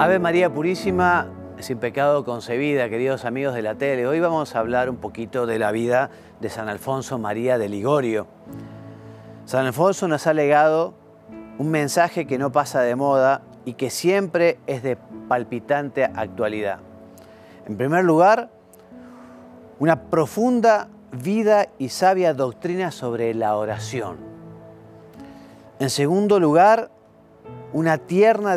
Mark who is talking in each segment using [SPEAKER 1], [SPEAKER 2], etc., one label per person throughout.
[SPEAKER 1] Ave María Purísima, sin pecado concebida, queridos amigos de la tele. Hoy vamos a hablar un poquito de la vida de San Alfonso María de Ligorio. San Alfonso nos ha legado un mensaje que no pasa de moda y que siempre es de palpitante actualidad. En primer lugar, una profunda vida y sabia doctrina sobre la oración. En segundo lugar, una tierna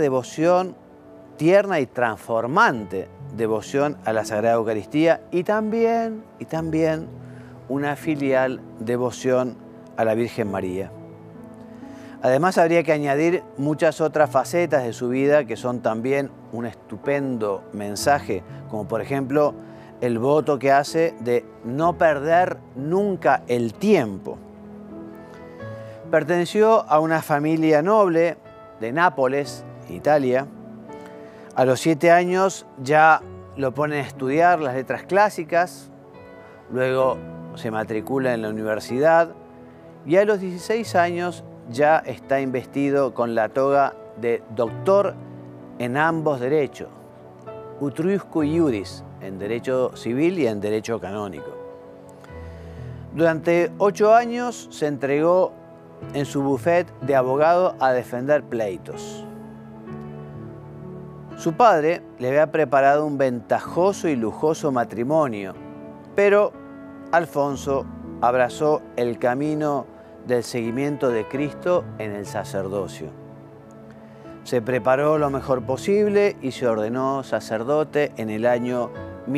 [SPEAKER 1] y transformante devoción a la Sagrada Eucaristía y también una filial devoción a la Virgen María. Además, habría que añadir muchas otras facetas de su vida que son también un estupendo mensaje, como por ejemplo el voto que hace de no perder nunca el tiempo. Perteneció a una familia noble de Nápoles, Italia. A los 7 años ya lo ponen a estudiar las letras clásicas, luego se matricula en la universidad y a los 16 años ya está investido con la toga de doctor en ambos derechos, utriusque iuris, en derecho civil y en derecho canónico. Durante 8 años se entregó en su bufete de abogado a defender pleitos. Su padre le había preparado un ventajoso y lujoso matrimonio, pero Alfonso abrazó el camino del seguimiento de Cristo en el sacerdocio. Se preparó lo mejor posible y se ordenó sacerdote en el año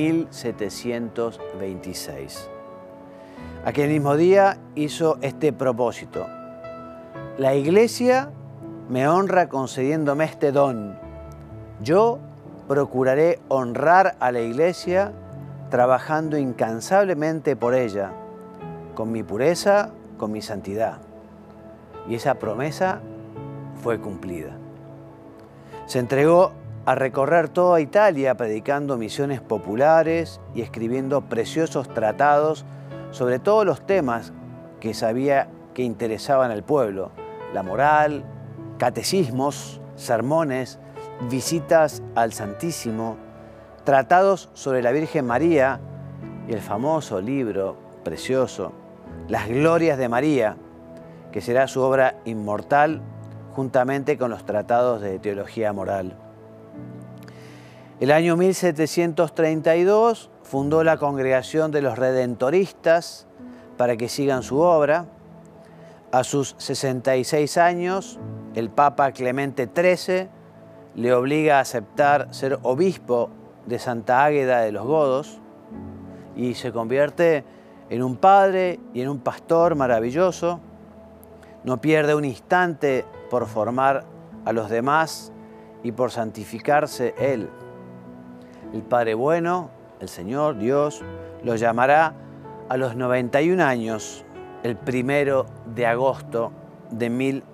[SPEAKER 1] 1726. Aquel mismo día hizo este propósito: la Iglesia me honra concediéndome este don. Yo procuraré honrar a la Iglesia trabajando incansablemente por ella, con mi pureza, con mi santidad. Y esa promesa fue cumplida. Se entregó a recorrer toda Italia predicando misiones populares y escribiendo preciosos tratados sobre todos los temas que sabía que interesaban al pueblo: la moral, catecismos, sermones, visitas al Santísimo, tratados sobre la Virgen María y el famoso libro precioso, Las Glorias de María, que será su obra inmortal juntamente con los tratados de teología moral. El año 1732 fundó la Congregación de los Redentoristas para que sigan su obra. A sus 66 años, el Papa Clemente XIII le obliga a aceptar ser obispo de Santa Águeda de los Godos y se convierte en un padre y en un pastor maravilloso. No pierde un instante por formar a los demás y por santificarse él. El Padre bueno, el Señor Dios, lo llamará a los 91 años, el 1 de agosto de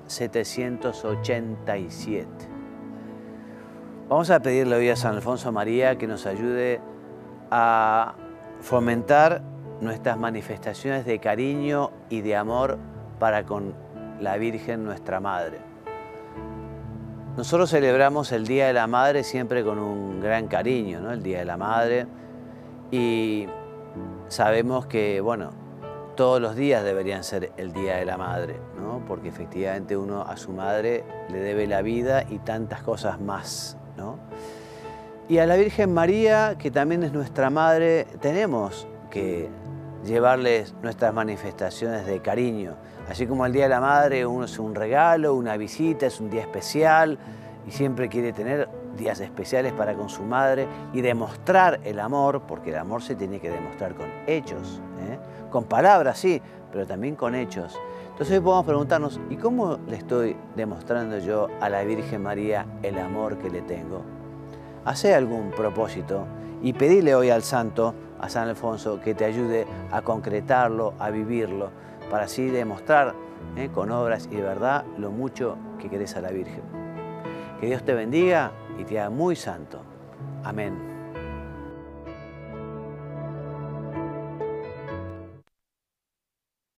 [SPEAKER 1] 1787. Vamos a pedirle hoy a San Alfonso María que nos ayude a fomentar nuestras manifestaciones de cariño y de amor para con la Virgen, nuestra Madre. Nosotros celebramos el Día de la Madre siempre con un gran cariño, ¿no? El Día de la Madre, y sabemos que, bueno, todos los días deberían ser el Día de la Madre, ¿no? Porque efectivamente uno a su madre le debe la vida y tantas cosas más, ¿no? Y a la Virgen María, que también es nuestra Madre, tenemos que llevarles nuestras manifestaciones de cariño. Así como el Día de la Madre uno es un regalo, una visita, es un día especial y siempre quiere tener días especiales para con su madre y demostrar el amor, porque el amor se tiene que demostrar con hechos, ¿eh? Con palabras sí, pero también con hechos. Entonces hoy podemos preguntarnos, ¿y cómo le estoy demostrando yo a la Virgen María el amor que le tengo? Hacé algún propósito y pedile hoy al santo, a San Alfonso, que te ayude a concretarlo, a vivirlo, para así demostrar con obras y de verdad lo mucho que querés a la Virgen. Que Dios te bendiga y te haga muy santo. Amén.